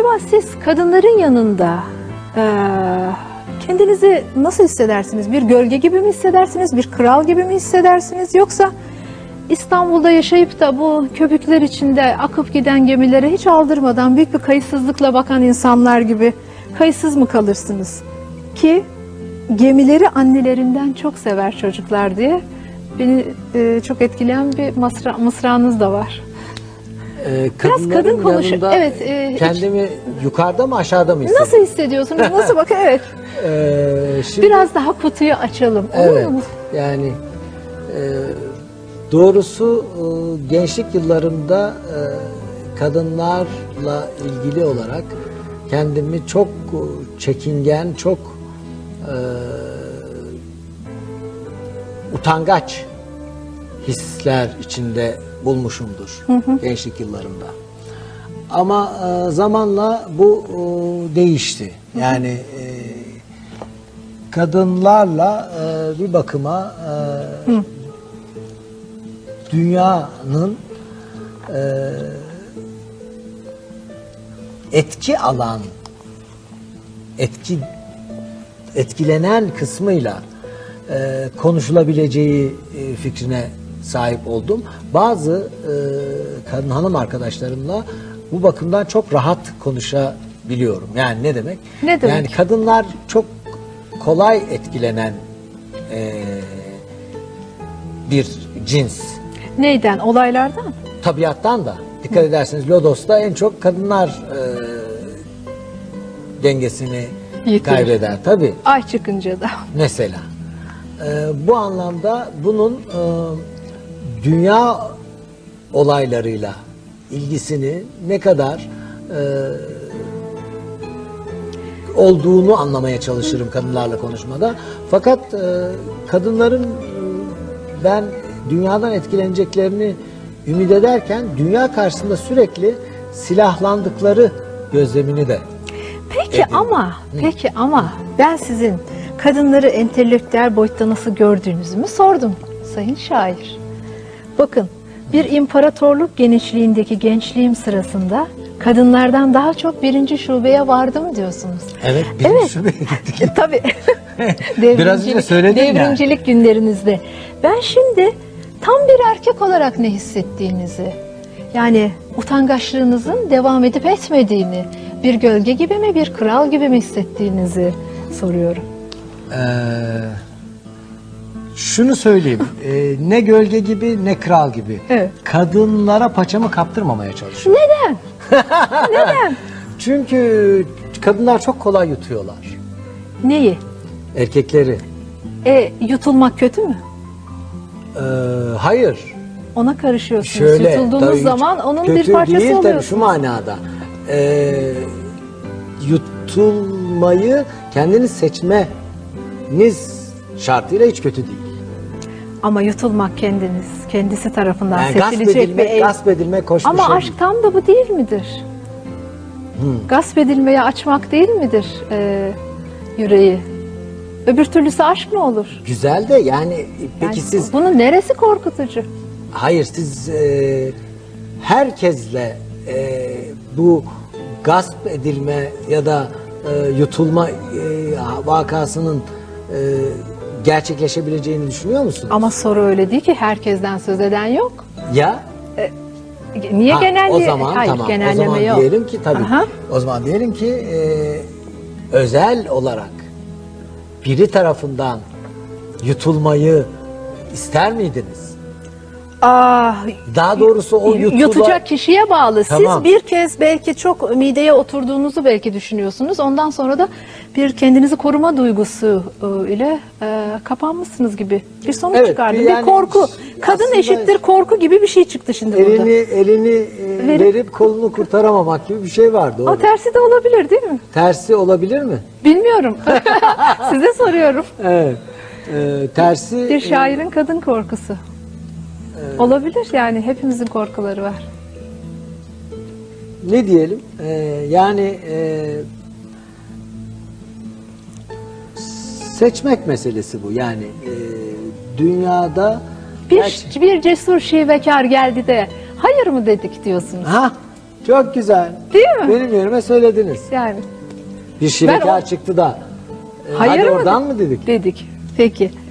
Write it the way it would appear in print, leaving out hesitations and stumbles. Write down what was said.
Acaba siz kadınların yanında kendinizi nasıl hissedersiniz? Bir gölge gibi mi hissedersiniz? Bir kral gibi mi hissedersiniz? Yoksa İstanbul'da yaşayıp da bu köpükler içinde akıp giden gemilere hiç aldırmadan büyük bir kayıtsızlıkla bakan insanlar gibi kayıtsız mı kalırsınız? Ki gemileri annelerinden çok sever çocuklar diye beni çok etkileyen bir mısranız da var. Biraz kadın konuşuyor. Evet. Kendimi yukarıda mı aşağıda mı hissediyorum? Nasıl hissediyorsunuz? Nasıl bakın? Evet. Şimdi, biraz daha kutuyu açalım. Evet. Olur mu? Yani doğrusu gençlik yıllarımda kadınlarla ilgili olarak kendimi çok çekingen, çok utangaç hisler içinde bulmuşumdur gençlik yıllarımda. Ama zamanla bu değişti. Yani kadınlarla bir bakıma dünyanın etkilenen kısmıyla konuşulabileceği fikrine sahip oldum. Bazı kadın hanım arkadaşlarımla bu bakımdan çok rahat konuşabiliyorum. Yani ne demek? Ne demek? Yani kadınlar çok kolay etkilenen bir cins. Neyden? Olaylardan? Tabiattan da. Dikkat ederseniz Lodos'ta en çok kadınlar dengesini yitirir, kaybeder. Tabii. Ay çıkınca da. Mesela. Bu anlamda bunun dünya olaylarıyla ilgisini ne kadar olduğunu anlamaya çalışırım kadınlarla konuşmada. Fakat kadınların ben dünyadan etkileneceklerini ümit ederken dünya karşısında sürekli silahlandıkları gözlemini de Peki ama ben sizin kadınları entelektüel boyutta nasıl gördüğünüzü mü sordum sayın şair. Bakın, bir imparatorluk genişliğindeki gençliğim sırasında kadınlardan daha çok birinci şubeye vardım diyorsunuz. Evet, birinci şubeye gittik. Tabii. Biraz önce söyledim ya. Devrimcilik günlerinizde. Ben şimdi tam bir erkek olarak ne hissettiğinizi, yani utangaçlığınızın devam edip etmediğini, bir gölge gibi mi, bir kral gibi mi hissettiğinizi soruyorum. Şunu söyleyeyim, ne gölge gibi ne kral gibi. Evet. Kadınlara paçamı kaptırmamaya çalışıyorum. Neden? Neden? Çünkü kadınlar çok kolay yutuyorlar. Neyi? Erkekleri. Yutulmak kötü mü? Hayır. Ona karışıyorsunuz. Şöyle, Yutulduğunuz zaman onun kötü bir parçası değil, oluyorsunuz. tabii şu manada. Yutulmayı kendiniz seçmeniz şartıyla hiç kötü değil. Ama yutulmak kendisi tarafından Yani seçilecek bir gasp edilmek hoş bir Ama şey aşk değil. tam da bu değil midir? Gasp edilmeye açmak değil midir yüreği? Öbür türlüsü aşk mı olur? Güzel de yani peki Yani siz... bunun neresi korkutucu? Hayır, siz herkesle bu gasp edilme ya da yutulma vakasının gerçekleşebileceğini düşünüyor musunuz? Ama soru öyle değil ki, herkesten söz eden yok. Ya? Niye genelliğe? O zaman Hayır, tamam. genelleme O zaman yok. diyelim ki tabii. Aha. O zaman diyelim ki özel olarak biri tarafından yutulmayı ister miydiniz? Daha doğrusu o yutacak kişiye bağlı. Tamam. Siz bir kez belki çok mideye oturduğunuzu belki düşünüyorsunuz. Ondan sonra da bir kendinizi koruma duygusu ile kapanmışsınız gibi bir sonuç çıkardı. Yani bir korku. Kadın eşittir korku gibi bir şey çıktı şimdi burada. Elini verip kolunu kurtaramamak gibi bir şey var, doğru. O tersi de olabilir değil mi? Tersi olabilir mi? Bilmiyorum. Size soruyorum. Evet. Tersi... Bir şairin kadın korkusu. Olabilir yani, hepimizin korkuları var. Ne diyelim? Seçmek meselesi bu. Yani dünyada... Bir cesur şivekar geldi de hayır mı dedik diyorsunuz? Çok güzel. Değil mi? Benim yerime söylediniz. Yani Bir şirekar Ben o- çıktı da. hayır Hadi mı oradan mı dedik? dedik. Peki.